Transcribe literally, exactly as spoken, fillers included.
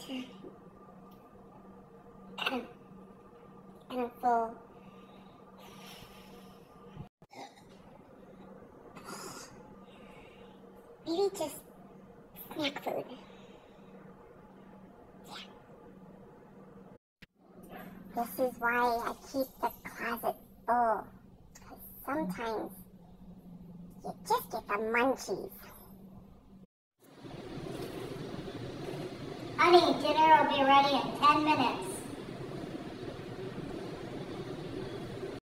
I'm, I'm full. Maybe just snack food. Yeah. This is why I keep the closet full. Because sometimes you just get the munchies. Honey, dinner will be ready in ten minutes.